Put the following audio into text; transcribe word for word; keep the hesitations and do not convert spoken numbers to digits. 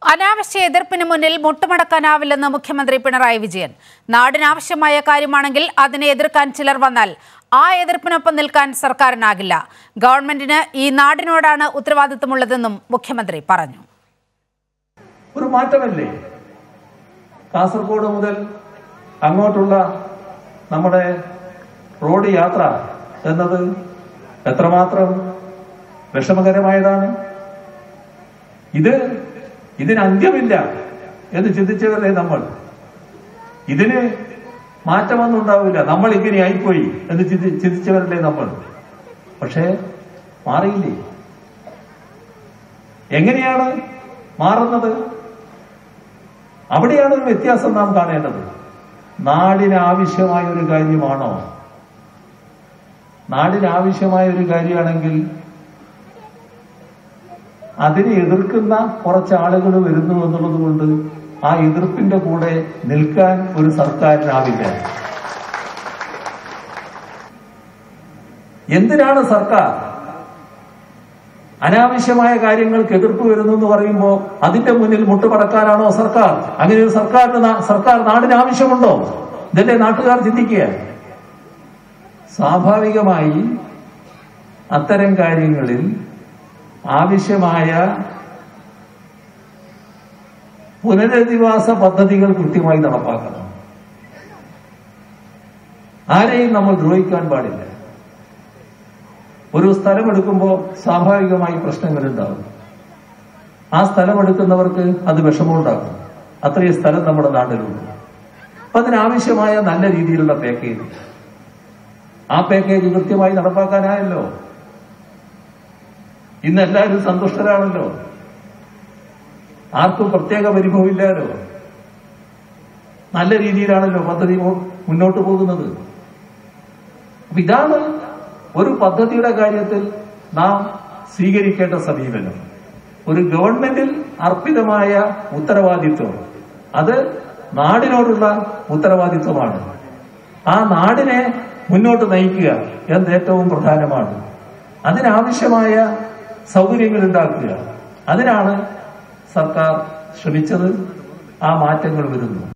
അനാവശ്യ എതിർപ്പിന് മുന്നിൽ മുട്ടുമടക്കാനാവില്ലെന്ന് മുഖ്യമന്ത്രി പിണറായി വിജയൻ. നാടിനാവശ്യമായ കാര്യമാണെങ്കിൽ അതിനെ എതിർക്കാൻ ചിലർ വന്നാൽ ആ എതിർപ്പിനൊപ്പം നിൽക്കാൻ സർക്കാരിനാകില്ല. ഗവൺമെന്റിന് ഈ നാടിനോടാണ് ഉത്തരവാദിത്തമുള്ളതെന്നും മുഖ്യമന്ത്രി പറഞ്ഞു. ഒരു മാറ്റമല്ലേ കാസർഗോഡ് മുതൽ അങ്ങോട്ടുള്ള നമ്മുടെ റോഡ് യാത്ര എന്നത് എത്രമാത്രം വിഷമകരമായതാണ്. ഇത് ഇതിന് അന്ത്യമില്ല എന്ന് ചിന്തിച്ചവരല്ലേ നമ്മൾ. ഇതിന് മാറ്റമൊന്നും ഉണ്ടാവില്ല, നമ്മൾ ഇങ്ങനെ ആയിപ്പോയി എന്ന് ചിന്തിച്ചവരല്ലേ നമ്മൾ. പക്ഷേ മാറിയില്ലേ? എങ്ങനെയാണ് മാറുന്നത്? അവിടെയാണ് ഒരു വ്യത്യാസം നാം കാണേണ്ടത്. നാടിനാവശ്യമായ ഒരു കാര്യമാണോ? നാടിനാവശ്യമായ ഒരു കാര്യമാണെങ്കിൽ അതിനെ എതിർക്കുന്ന കുറച്ച് ആളുകൾ വരുന്നു എന്നുള്ളത് കൊണ്ട് ആ എതിർപ്പിന്റെ കൂടെ നിൽക്കാൻ ഒരു സർക്കാരിനാവില്ല. എന്തിനാണ് സർക്കാർ അനാവശ്യമായ കാര്യങ്ങൾക്ക് എതിർപ്പ് വരുന്നു എന്ന് പറയുമ്പോൾ അതിന്റെ മുന്നിൽ മുട്ടുമടക്കാനാണോ സർക്കാർ? അങ്ങനെ ഒരു സർക്കാരിന് സർക്കാർ നാടിന് ആവശ്യമുണ്ടോ? ഇതല്ലേ നാട്ടുകാർ ചിന്തിക്കുക. സ്വാഭാവികമായി അത്തരം കാര്യങ്ങളിൽ ആവശ്യമായ പുനരധിവാസ പദ്ധതികൾ കൃത്യമായി നടപ്പാക്കണം. ആരെയും നമ്മൾ ദ്രോഹിക്കാൻ പാടില്ല. ഒരു സ്ഥലമെടുക്കുമ്പോൾ സ്വാഭാവികമായി പ്രശ്നങ്ങളുണ്ടാകും. ആ സ്ഥലമെടുക്കുന്നവർക്ക് അത് വിഷമമുണ്ടാകും. അത്രയും സ്ഥലം നമ്മുടെ നാട്ടിലുണ്ട്. അപ്പൊ അതിനാവശ്യമായ നല്ല രീതിയിലുള്ള പാക്കേജ്, ആ പാക്കേജ് കൃത്യമായി നടപ്പാക്കാനായല്ലോ. ഇന്ന് എല്ലാവരും സന്തുഷ്ടരാണല്ലോ. ആർക്കും പ്രത്യേക പരിഭവമില്ലല്ലോ. നല്ല രീതിയിലാണല്ലോ പദ്ധതി മുന്നോട്ട് പോകുന്നത്. അപ്പൊ ഇതാണ് ഒരു പദ്ധതിയുടെ കാര്യത്തിൽ നാം സ്വീകരിക്കേണ്ട സമീപനം. ഒരു ഗവൺമെന്റിൽ അർപ്പിതമായ ഉത്തരവാദിത്വം, അത് നാടിനോടുള്ള ഉത്തരവാദിത്വമാണ്. ആ നാടിനെ മുന്നോട്ട് നയിക്കുക എന്നത് ഏറ്റവും പ്രധാനമാണ്. അതിനാവശ്യമായ സൗകര്യങ്ങൾ ഉണ്ടാക്കുക, അതിനാണ് സർക്കാർ ശ്രമിച്ചത്. ആ മാറ്റങ്ങൾ വരുന്നു.